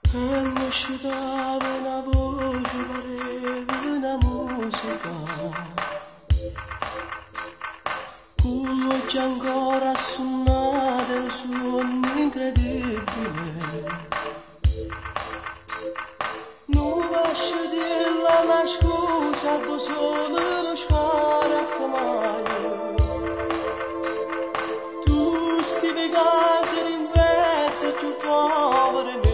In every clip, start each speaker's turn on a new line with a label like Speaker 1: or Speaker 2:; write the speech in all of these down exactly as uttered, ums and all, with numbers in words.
Speaker 1: E mi scitava una voce, pareva una musica. Con l'occhi ancora assonnate, il suono incredibile. Non lascio dirla una scusa, do solo lo sciare a famaglio. Tu stivi casi d'inverno più poveri me.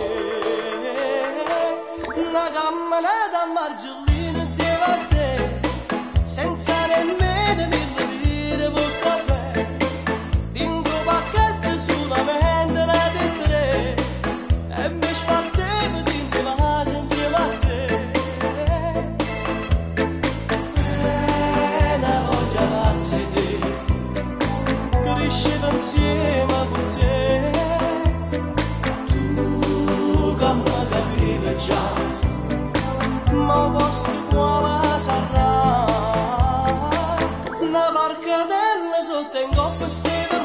Speaker 1: Una camminata a Margellina insieme a te, senza nemmeno mille lire per caffè. Dingo pacchetto solamente una di tre, e mi spartevo dingo la insieme a te. E una voglia pazza di te, crescevo insieme con te. Tu che mi capivi già, ma posto quale sarà? Una barcatella sotto in coppa stava